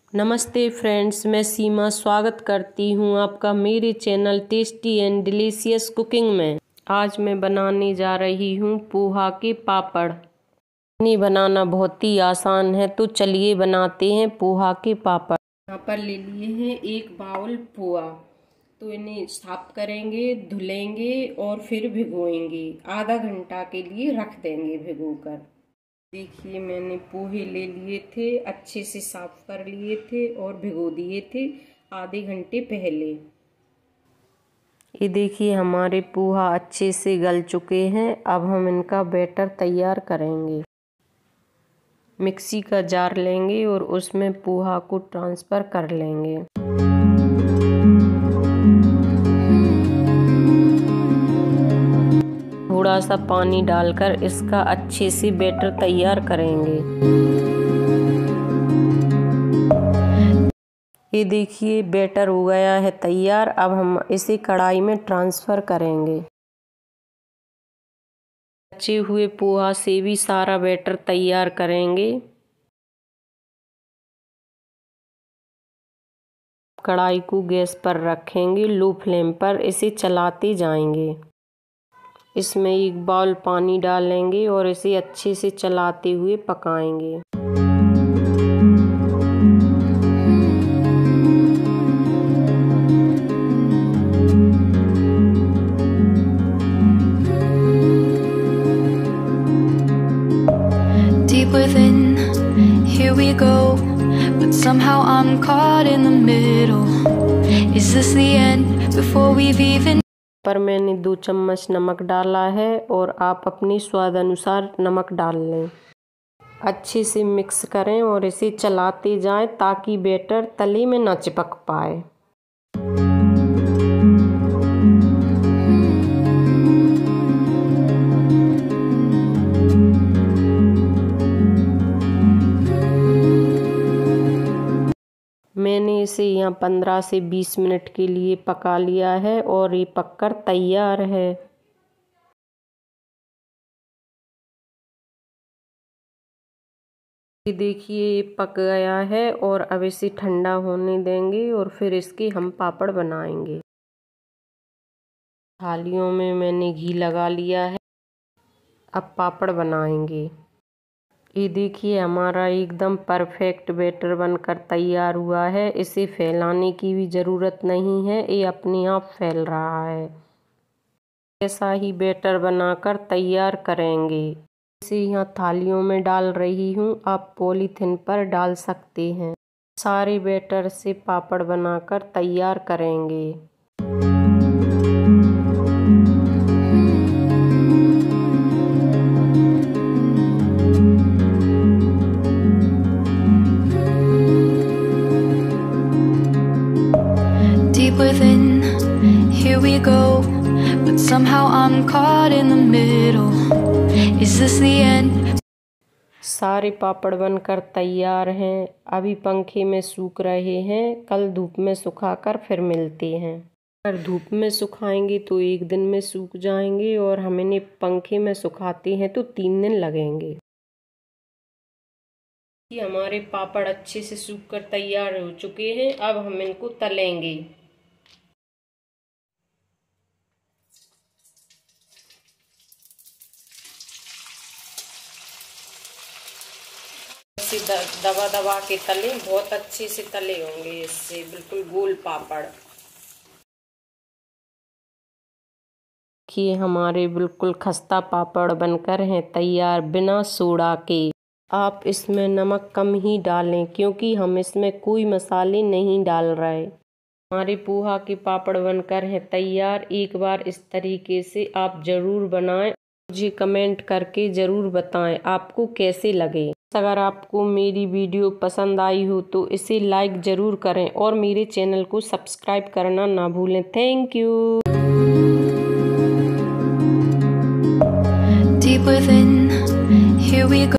नमस्ते फ्रेंड्स, मैं सीमा स्वागत करती हूँ आपका मेरे channel tasty and delicious cooking में। आज मैं बनाने जा रही हूँ पोहा के पापड़। इन्हें बनाना बहुत ही आसान है, तो चलिए बनाते हैं पोहा के पापड़। यहाँ पर ले लिए हैं एक बाउल पोहा। तो इन्हें साफ करेंगे, धुलेंगे और फिर भिगोएंगे। आधा घंटा के लिए रख देंगे भिगोकर। देखिए, मैंने पोहे ले लिए थे, अच्छे से साफ कर लिए थे और भिगो दिए थे आधे घंटे पहले। ये देखिए, हमारे पोहा अच्छे से गल चुके हैं। अब हम इनका बैटर तैयार करेंगे। मिक्सी का जार लेंगे और उसमें पोहा को ट्रांसफ़र कर लेंगे। थोड़ा सा पानी डालकर इसका अच्छे से बैटर तैयार करेंगे। ये देखिए, बैटर हो गया है तैयार। अब हम इसे कढ़ाई में ट्रांसफ़र करेंगे। बचे हुए पोहा से भी सारा बैटर तैयार करेंगे। कढ़ाई को गैस पर रखेंगे, लो फ्लेम पर इसे चलाते जाएंगे। इसमें एक बाउल पानी डालेंगे और इसे अच्छे से चलाते हुए पकाएंगे। Deep within, here we go, but somehow I'm caught in the middle. Is this the end before we've even? पर मैंने 2 चम्मच नमक डाला है और आप अपने स्वाद अनुसार नमक डाल लें। अच्छे से मिक्स करें और इसे चलाते जाएं ताकि बैटर तले में ना चिपक पाए। मैंने इसे यहाँ 15 से 20 मिनट के लिए पका लिया है और ये पककर तैयार है। ये देखिए, ये पक गया है और अब इसे ठंडा होने देंगे और फिर इसके हम पापड़ बनाएंगे। थालियों में मैंने घी लगा लिया है। अब पापड़ बनाएंगे। ये देखिए, हमारा एकदम परफेक्ट बैटर बनकर तैयार हुआ है। इसे फैलाने की भी ज़रूरत नहीं है, ये अपने आप फैल रहा है। ऐसा ही बैटर बनाकर तैयार करेंगे। इसे यहाँ थालियों में डाल रही हूँ, आप पॉलीथिन पर डाल सकते हैं। सारे बैटर से पापड़ बनाकर तैयार करेंगे। Within, here we go, but somehow I'm caught in the middle. Is this the end? सारे पापड़ बनकर तैयार हैं। अभी पंखे में सूख रहे हैं, कल धूप में सुखाकर फिर मिलते हैं। अगर धूप में सुखाएंगे तो 1 दिन में सूख जाएंगे और हम इन्हें पंखे में सुखाते हैं तो 3 दिन लगेंगे। ये हमारे पापड़ अच्छे से सूखकर तैयार हो चुके हैं। अब हम इनको तलेंगे। दबा दबा के तले, बहुत अच्छे से तले होंगे। इससे बिल्कुल गोल पापड़। कि हमारे बिल्कुल खस्ता पापड़ बनकर हैं तैयार, बिना सोडा के। आप इसमें नमक कम ही डालें क्योंकि हम इसमें कोई मसाले नहीं डाल रहे। हमारे पोहा के पापड़ बनकर हैं तैयार। एक बार इस तरीके से आप ज़रूर बनाएं। मुझे कमेंट करके ज़रूर बताएं आपको कैसे लगे। अगर आपको मेरी वीडियो पसंद आई हो तो इसे लाइक ज़रूर करें और मेरे चैनल को सब्सक्राइब करना ना भूलें। Thank you. Deep within